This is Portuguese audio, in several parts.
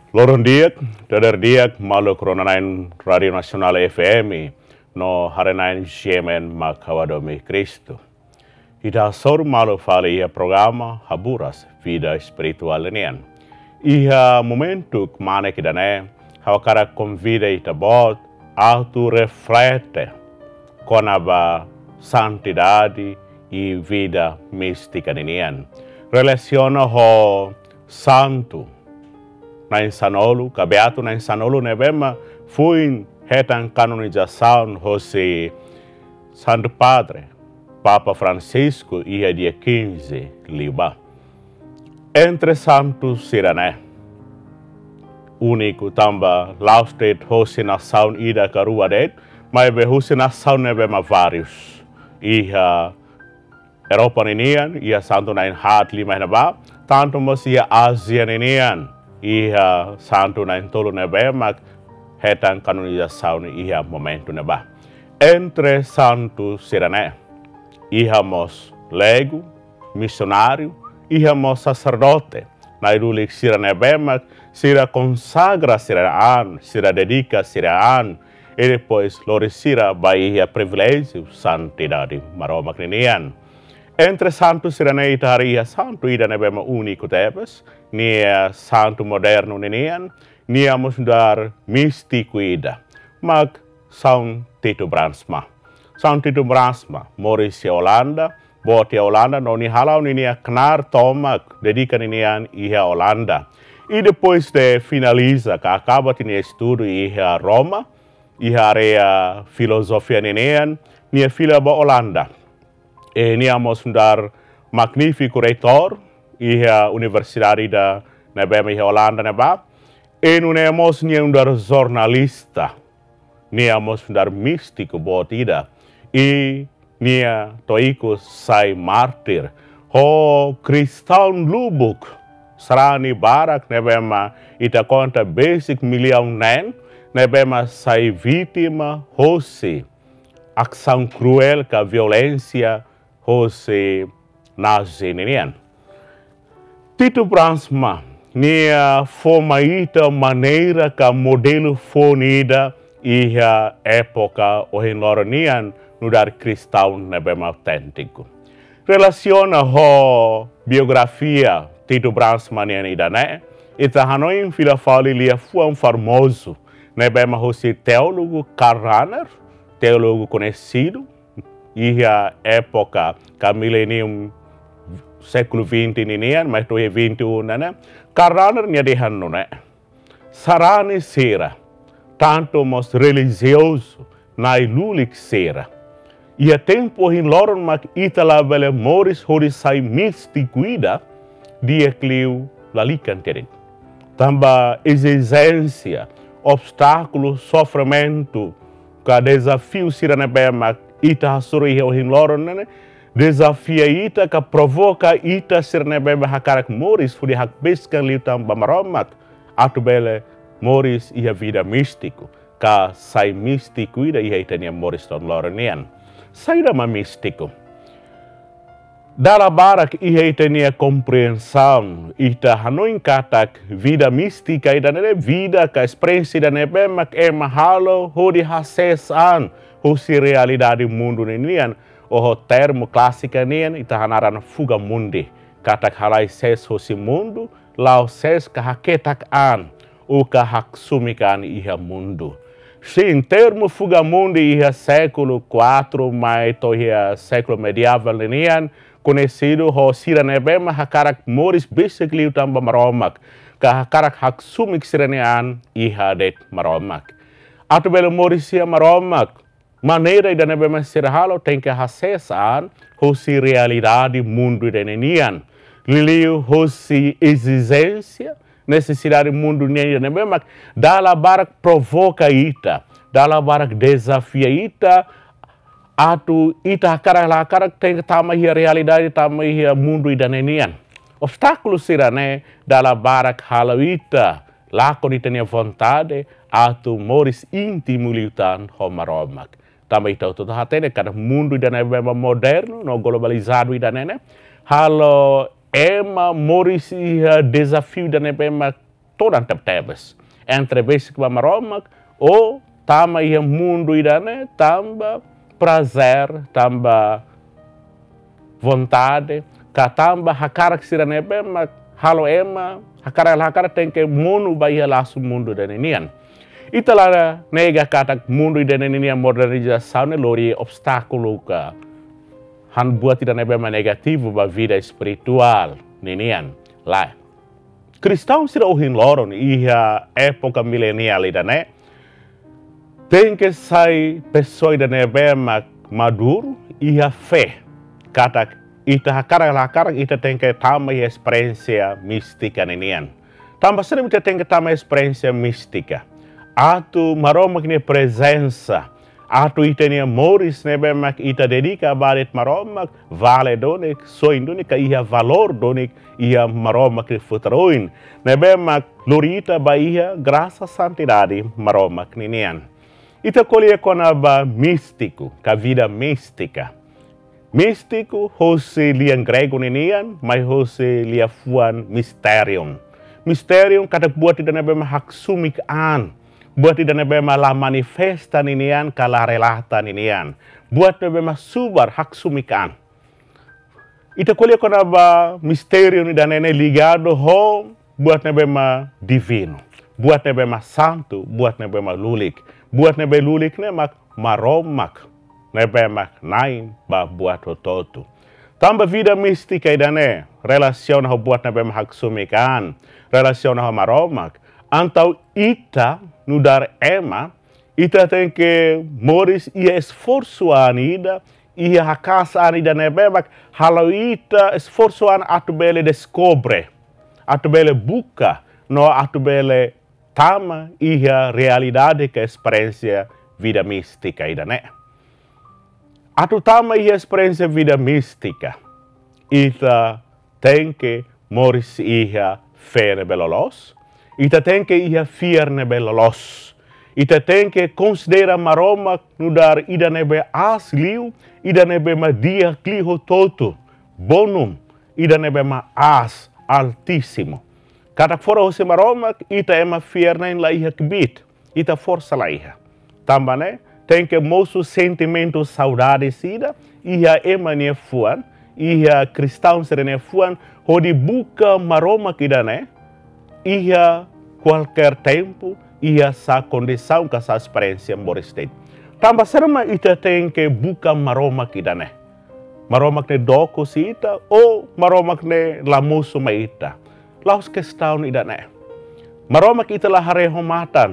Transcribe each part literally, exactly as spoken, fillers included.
Loron diak, dadar diak malu koronain Radio Nasional F M no harenain Jemen makawadomi Kristo. Ida sor malu fale ia programa haburas vida espiritual nian. Iha momentu mana kidane hawakara convida ita bot auto reflete conaba santidade e vida mística nian. Relaciona ho santo na insanolo, cabeato na insanolo nevema fui retan canonização José Santo Padre Papa Francisco ia dia quinze liba. Entre santos sirané único tamba laustet José nação ida caruadet, mas be José nação nevema vários. Ia Eropa ninian, ia santo nain hat lima neba, tanto mas ia Asia ninian. Iha santo na intolo nebe mak hetan canonização iha momento neba. Entre santos sirane, iha mos lego, missionário, iha mos sacerdote. Na irulik sira nebe mak sira consagra siraan, sira dedica siraan, e depois lorisira baia privilégio santidade maromak ninian. Entre santos sirane itaria santo ida nebe ma único tebes, nia santo moderno ninian, nia musdar místico ida. Mag São Tito Bransma. São Tito Bransma, Maurice Holanda, bote Holanda, no ni halau nia knar tomak, dedica ninian iha Holanda. E depois de finaliza, que acaba de estudo iha Roma, iha area filosofia ninian, nia fila ba Holanda. E niamos dar magnífico reitor iha Universidade da Nebema iha Holanda neba. E nunemos dar jornalista, niamos dar místico botida. E nia toiko sai martir. Ho cristão lubuk sarani barak nebema ita conta basic milhão nen nebema sai vítima hosi ação cruel ka violência José Nazinian. Tito Bransma, nia forma ita maneira que modelo fornida iha época ohinoranian no dar cristão nebema autêntico. Relaciona ho biografia Tito Bransma nian idane, ita hanoin fila fali lia fuam famoso nebema José teólogo Karl teólogo conhecido, e a época que milenium século vinte ninian, mas tu é vinte e um, né? Karl nia dehanu, né? Sarani sera, tanto mos religioso na ilulik sera. E a tempo in loron mak itala vele moris horisai mistikuida dia cliu lalikan terin. Tamba exigência, obstáculo, sofrimento, ka desafio sira mak ita hasuri heo hinloron nene, desafia ita ka provoka ita sirne bebe hakarak moris fudi hak beskan liutam bamaromak, atu bele moris ia vida místico, ka sai místico ida ia itania moris ton loronian. Sai dama místico. Dala barak ia itania compreensão, ita hanoin katak vida mística ida nene vida ka experiência da nebe mak e mahalo hodi hasesan, husi realidade mundo ninian, o termo clássica nian, itahanaran fuga mundi, katak halai ses husi mundo, lau ses kahaketak an, o kahak sumikan iha mundo. Sim, termo fuga mundi iha século quatro, mai to iha século medieval ninian, conhecido ho sira nebema hakarak moris bisikliu tamba maromak, kahakarak hak sumik siranian iha det maromak. Atu belo morisia maromak, maneira da nebema sirhalo tem que acessar hosi realidade mundo denenian. Liliu hosi exigência, necessidade mundo nenia nebema, dala barak provoca ita, dala barak desafia ita, atu ita karak la karak tem que tama hia realidade tama hia mundo denenian. Obstáculo sirane dala barak halau ita, lakon itania vontade, atu moris intimo liutan homaromak. Também então tudo hatene cada mundo da neve moderno, no globalizado da nene. Halo ema moris desafio da neve toda tebes. Entre basic ba maromak, o tama ia mundo idane, tamba prazer, tamba vontade, katamba hakarak siranebe, mak halo ema, hakarak hakarak tem que mundo ba ia laço mundo denenian. Italara nega katak mundo denenian modernização ne lori obstáculo ka han buat tidak nebe negativo ba vida espiritual nenian lá. Cristão sira ohin loron ia época milenial idane. Tem que sair pessoa da nebe maduro e a fé. Kata ita hakara hakara ita tem que tama experiência mística nenian. Tamba sering ita tem que tama experiência mística. Atu maroma kini presença. Atu ita ni moris nebe mak ita dedica baret maroma vale donik so indonika ia valor donik ia maroma kini futroin. Nebe mak lorita ba ia graça santidade maroma nenian. Ita colhe com a místico, com a vida mística. Místico, você liam grego nenian, mas você lia fuan mysterium. Mysterium kata buat tidak nabe haksumik an, buat tidak nabe la manifesta nenian kala relata nenian, buat nabe subar haksumik an. Ita colhe com a mysterium dan nene ligado ho, buat nabe divino, buat nabe santo, buat nabe lulik. Buat nebe lulik ne mak maromak nebe mak nain ba buat toto. Tamba vida mística idane relação na buat nebe mak sumikan relação na maromak antau ita nudar ema ita tem que moris ia esforço anida ia hakasa anida nebe mak halau ita esforço an atubele descobre atubele buka no atubele tama ia realidade que experiência vida mística idane. Atu tama ia experiência vida mística. Ita tem que moris ia fé nebelolos. Ita tem que ia fiar nebelolos. Ita tem que considera maroma nudar ida nebe asliu, ida nebe ma dia cliho toto, bonum, ida nebe ma as altíssimo. Katak fora hose maromak, ita ema fiernain la iha kibit, ita força la iha. Tambane, tem que moço sentimento saudade sida, iha ema ne fuan, iha cristão serene fuan, hodi buka maromak idane, iha qualquer tempo, iha sa condição ka sa experiência moristet. Tamba serma ita tem que buka maromak idane. Maromak ne doko sita, o maromak ne lamuso ma ita. Laos questão idane. Maromak ita la harehomatan.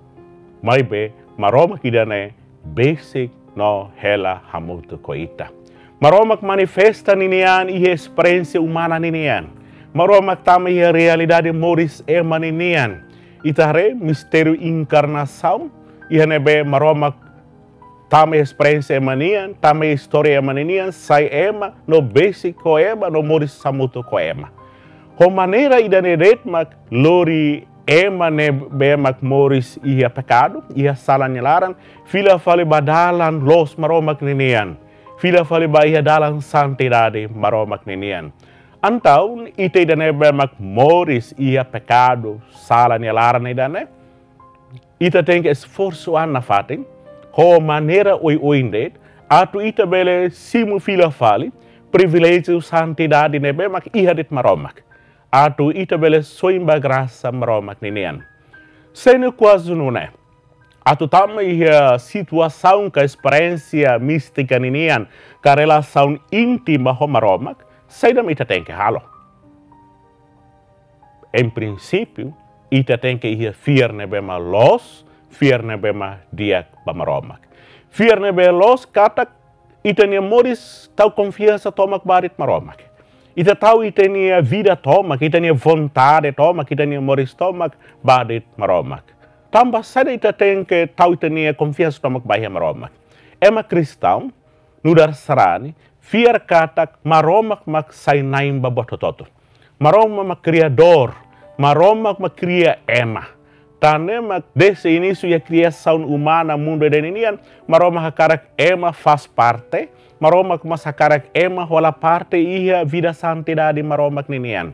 Maibe maromak idane basic no hela hamutu ko ita. Maromak manifesta ninian iha experiência humana ninian. Maromak tama iha realidade moris ema ninian. Ita re mistério encarnação. Iha nebe maromak tama experiência ema ninian, tama história ema ninian, sai ema no basic ko ema no moris samutu ko ema. Ho maneira idane retmak lori ema ne bemak moris ia pecado, ia salah nyelaran, fila fale badalan los maromak ninian, fila fale ba ia dalan santidade maromak ninian. Antau ite idane bemak moris ia pecado, salah nyelaran idane, ita tem que esforço an na fatin, ho maneira oi oindet, atu ita bele simu fila fale, privilégio santidade ne bemak ia dit maromak. Atu ita bele soimba graça maromak ninian. Sene quase não é. Atu tama ia situação que experiência mística ninian, que relação íntima com maromak, saída ita tem que halo. Em princípio, ita tem que ia fiar nebema los, fiar nebema diak bamaromak. Fiar nebe los kata ita ni moris tau confiança tomak barit maromak. Ita tahu ita ni vida tomak, ita ni vontade tomak, ita ni moris tomak, badit maromak. Tambah sada ita tem que tahu ita ni confiança tomak bahia maromak. Ema cristão, nudar sarani, fiar katak maromak mak sai naim babotototo. Maromak mak criador, maromak mak cria ema. Tanemak desse início a criação humana mundo deninian, maromak karak ema faz parte. Maromak masakarak ema wala parte ia vida santidade maromak ninian.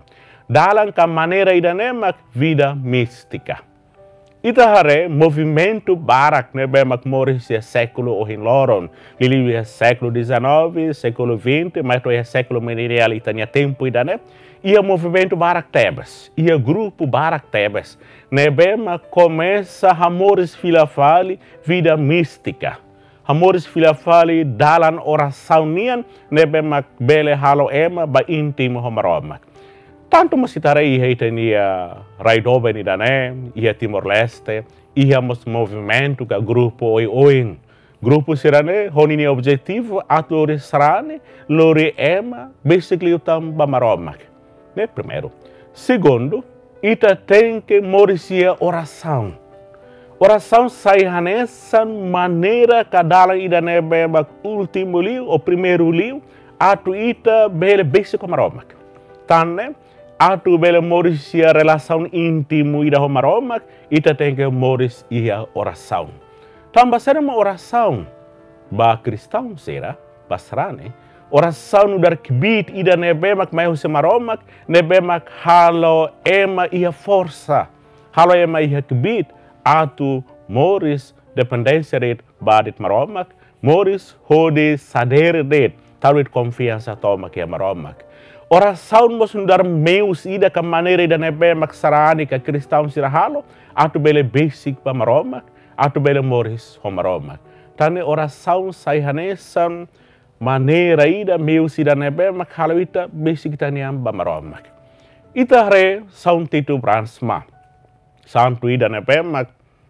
dalam ka maneira idanemak vida mística. Ita hare movimento barak ne bemak moris ya século ohin loron, lili ya século dezenove, século vinte, mas to ya século milenial itania tempo idane, ia movimento barak tebas, ia grupo barak tebas, ne bemak começa amores filafali vida mística. Amores filafali dalam oração nian, ne bemak bele halo ema ba intimo homaromak. Tanto masih tara ia itania Raidoben idane, ia Timor-Leste, ia mos movimento ka grupo oi-oin. Grupo sirane, honini objetivo, atlori sarane, lori ema, basically utam bamaromak. Ne primeiro. Segundo, ita tem que morisia oração. Oração sai nessa maneira kadala idane bebak último liu, o primeiro liu, atu ita bele basic maromak. Tane, atu bele moris ia relação íntimo ida homaromak, ita tem que moris ia oração. Tambah será uma oração, ba cristão será, basrane, oração dar kibit ida nebemak mai husemaromak, nebemak halo ema ia força, halo ema ia kibit, atu moris dependência red badit maromak, moris hode sader red, taruit confiança tomak ia maromak. Oração mos dar meus ida ka maneira ida nebe maksarani ka cristão sirahalo, atu bele basic pa maromak, atu bele moris homaromak. Tane oração sai hanesan maneira ida meus ida nebe makhalo ita basic taniam ba maromak. Ita re saun titu bransma. Santo ida nebe mak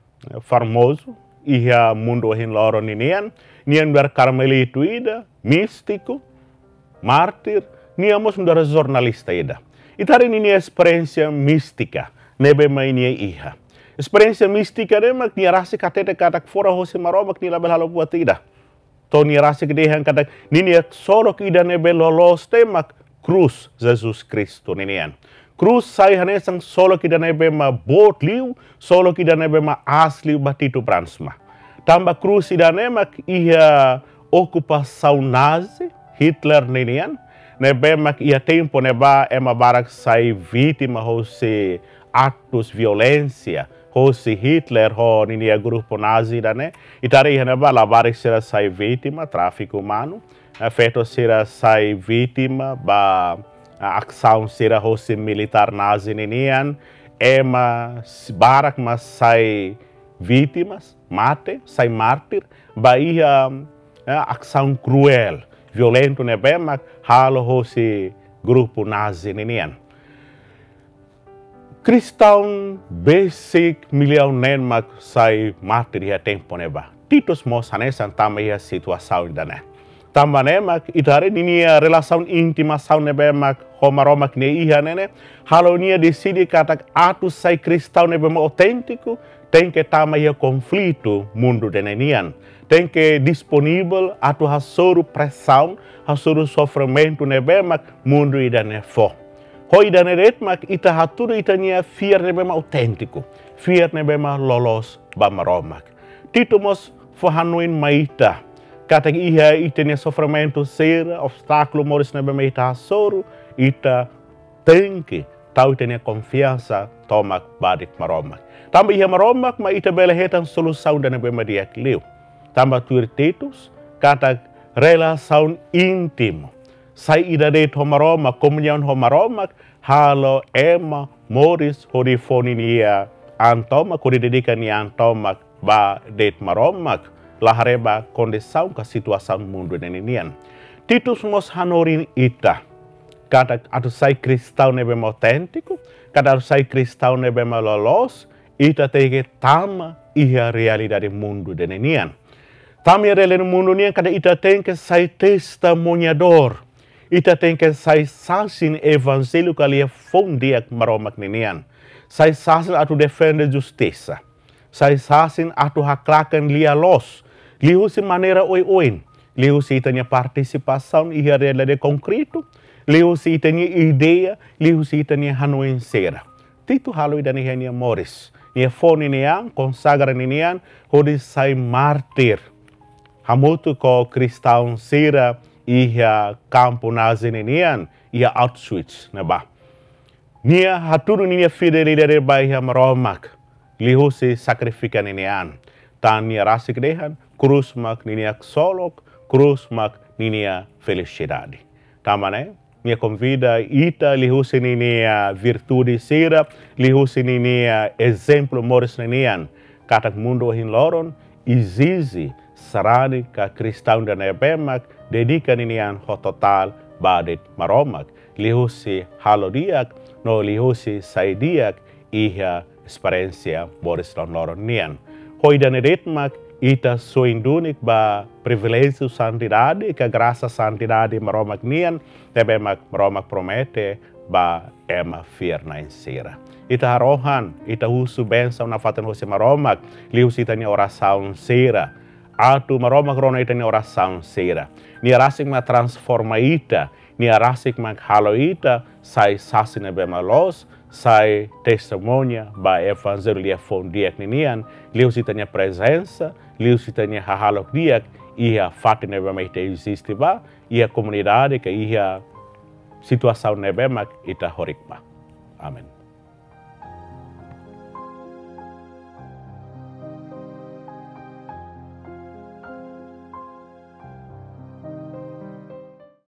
famoso ia mundo hin loro ninian, nian ber carmelito ida, místico, mártir, niamos mudar jornalista ida. Itari ini experiência mística, nebe mainia iha. Experiência mística nemak ni rasi katete katak fora hose maromak ni label halo buat ida. To ni rasi kedehan katak nini solo ida nebe lolos temak cruz Jesus Cristo ninian. Cruz sai hanesang solo ida nebe ma bot liu, solo ida nebe ma asli batitu pransma. Tambah cruz ida nemak iha ocupação nazi, Hitler ninian. Nebe mak ia tempo neba ema barak sai vítima hose atos violência hose Hitler ho ninia grupo nazi dane itari neba la barak sira sai vítima tráfico humano feito sira sai vítima ba ação sira hose militar nazi ninian ema barak mas sai vítimas mate sai mártir ba ia ação cruel violento nebemak halo hosi grupo nazi ninian. Cristão basic milhão nenmak sai materi tempo neba. Titus mos hanesan tama ia situação dane. Tamba nemak itare ninia relação íntima sau nebemak homaromak ne iha nene. Halo nia decidi katak atu sai cristão nebema autêntico tem que tama ia conflito mundo denenian. Tem que disponível atu hasoro pressão, hasoro sofrimento nebemak mundo ida nefo. Ho ida neretmak ita haturu itania fier nebema autêntico, fier nebema lolos bamaromak. Titumos fohanuin maita, katak iha itania sofrimento ser obstáculo moris nebema ita hasoro, ita tem que tau itania confiança tomak badik maromak. Tambah iha maromak ma ita bele hetan solução da nebema diak liu. Tambah tuirtetus, kata relação íntimo. Sai ida de homaroma, komunyon homaromak, halo ema, moris, horifoninia, antomak, horidedikan ni antomak, ba det maromak, lahareba kondisau ka situação mundo neninian. Titus mos hanorin ita, kata atu sai cristão nebema autêntico, kata atu sai cristão nebema lolos, ita tege tama iha realidade mundo neninian. Também no mundo nian kada ita tem que sai testemunhador, ita tem que sai sasin evangelho kalia fondiak maromak ninian, sai sasin atu defende justiça, sai sasin atu haklakan lia los, lihu si maneira oi-oin, lihu si itanya participação iha realidade concreto, lihu si itanya ideia, lihu si itanya hanuin sera. Titu halu idani hanya moris, nia foni nian, consagra ninian, hodi sai martir. Hamutu ko cristão sira ia campo nazi ninian ia Auschwitz neba. Nia haturu nia fidelidade baia maromak. Lihusi sacrifica ninean. Tan nia rasik dehan, cruz mak ninia solok, cruz mak ninia felicidade. Tamane, nia convida ita lihusi ninia virtude sira, lihusi ninia exemplo moris ninean. Katak mundo hin loron, exige sarani ka cristão da nebemak, dedica ninean ho total badet maromak. Lihusi halodiak, no lihusi saidiak, iha experiência moris loron nian. Hoi dan edetmak, ita soindunik ba privilégio santidade, que graça santidade maromak nian, tebemak maromak promete ba ema firna insira. Ita harohan, ita husu benção na fatan hose maromak, lius ita ni oração sera. Atu maromak rona ita ni oração sera. Ni rasik ma transforma ita, ni rasik ma halo ita, sai sasine bema los, sai testemunha ba evangelia fondiak ninian, lius ita ni presença, lius ita ni hahalok diak, ia fatine bema ita existe ba, ia comunidade que ia situação nebemak ita horikba. Amen.